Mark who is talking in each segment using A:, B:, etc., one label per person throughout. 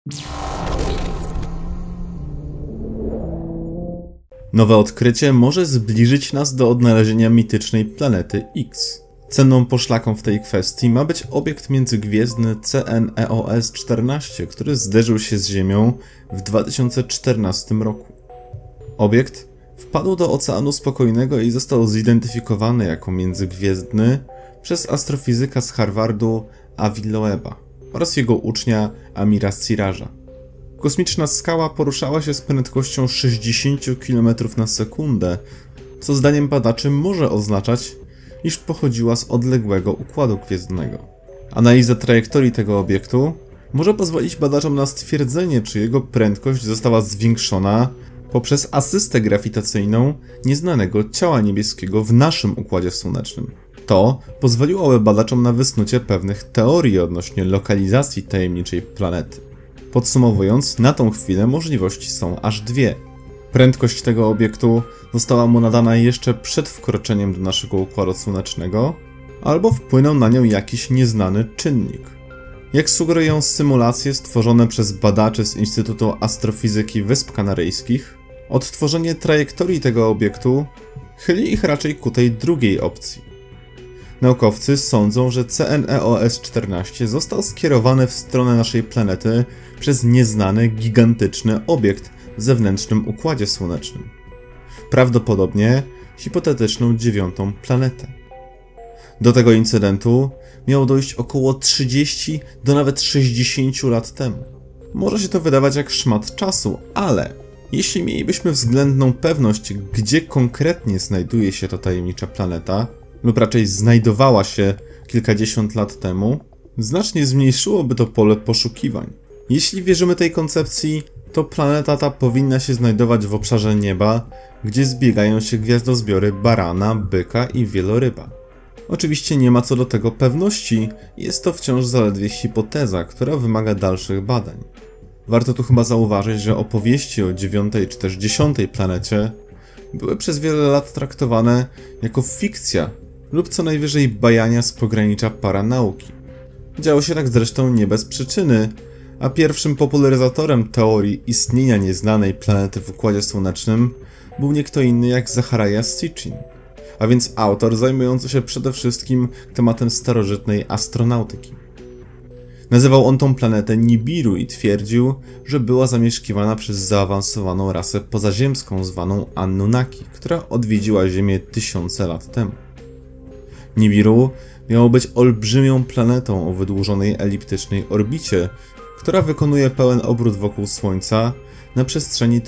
A: Nowe odkrycie może zbliżyć nas do odnalezienia mitycznej planety X. Cenną poszlaką w tej kwestii ma być obiekt międzygwiezdny CNEOS-14, który zderzył się z Ziemią w 2014 roku. Obiekt wpadł do Oceanu Spokojnego i został zidentyfikowany jako międzygwiezdny przez astrofizyka z Harvardu Avi Loeba oraz jego ucznia Amira Siraja. Kosmiczna skała poruszała się z prędkością 60 km na sekundę, co zdaniem badaczy może oznaczać, iż pochodziła z odległego układu gwiezdnego. Analiza trajektorii tego obiektu może pozwolić badaczom na stwierdzenie, czy jego prędkość została zwiększona poprzez asystę grawitacyjną nieznanego ciała niebieskiego w naszym Układzie Słonecznym. To pozwoliłoby badaczom na wysnucie pewnych teorii odnośnie lokalizacji tajemniczej planety. Podsumowując, na tą chwilę możliwości są aż dwie. Prędkość tego obiektu została mu nadana jeszcze przed wkroczeniem do naszego Układu Słonecznego, albo wpłynął na nią jakiś nieznany czynnik. Jak sugerują symulacje stworzone przez badaczy z Instytutu Astrofizyki Wysp Kanaryjskich, odtworzenie trajektorii tego obiektu chyli ich raczej ku tej drugiej opcji. Naukowcy sądzą, że CNEOS-14 został skierowany w stronę naszej planety przez nieznany, gigantyczny obiekt w zewnętrznym Układzie Słonecznym. Prawdopodobnie hipotetyczną 9. planetę. Do tego incydentu miało dojść około 30 do nawet 60 lat temu. Może się to wydawać jak szmat czasu, ale jeśli mielibyśmy względną pewność, gdzie konkretnie znajduje się ta tajemnicza planeta, lub raczej znajdowała się kilkadziesiąt lat temu, znacznie zmniejszyłoby to pole poszukiwań. Jeśli wierzymy tej koncepcji, to planeta ta powinna się znajdować w obszarze nieba, gdzie zbiegają się gwiazdozbiory barana, byka i wieloryba. Oczywiście nie ma co do tego pewności, jest to wciąż zaledwie hipoteza, która wymaga dalszych badań. Warto tu chyba zauważyć, że opowieści o 9. czy też 10. planecie były przez wiele lat traktowane jako fikcja lub co najwyżej bajania z pogranicza paranauki. Działo się tak zresztą nie bez przyczyny, a pierwszym popularyzatorem teorii istnienia nieznanej planety w Układzie Słonecznym był nie kto inny jak Zecharia Sitchin, a więc autor zajmujący się przede wszystkim tematem starożytnej astronautyki. Nazywał on tą planetę Nibiru i twierdził, że była zamieszkiwana przez zaawansowaną rasę pozaziemską zwaną Anunnaki, która odwiedziła Ziemię tysiące lat temu. Nibiru miało być olbrzymią planetą o wydłużonej eliptycznej orbicie, która wykonuje pełen obrót wokół Słońca na przestrzeni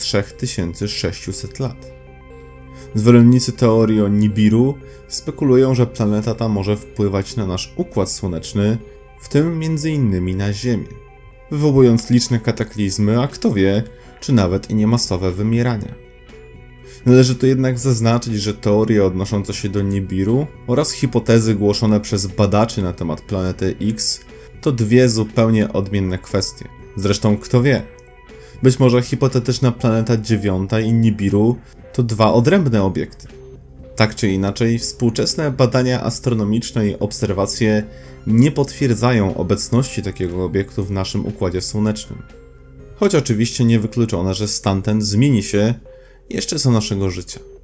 A: 3600 lat. Zwolennicy teorii o Nibiru spekulują, że planeta ta może wpływać na nasz Układ Słoneczny, w tym m.in. na Ziemię, wywołując liczne kataklizmy, a kto wie, czy nawet i niemasowe wymierania. Należy tu jednak zaznaczyć, że teorie odnoszące się do Nibiru oraz hipotezy głoszone przez badaczy na temat planety X to dwie zupełnie odmienne kwestie. Zresztą kto wie, być może hipotetyczna planeta 9 i Nibiru to dwa odrębne obiekty. Tak czy inaczej, współczesne badania astronomiczne i obserwacje nie potwierdzają obecności takiego obiektu w naszym Układzie Słonecznym. Choć oczywiście niewykluczone, że stan ten zmieni się jeszcze za naszego życia.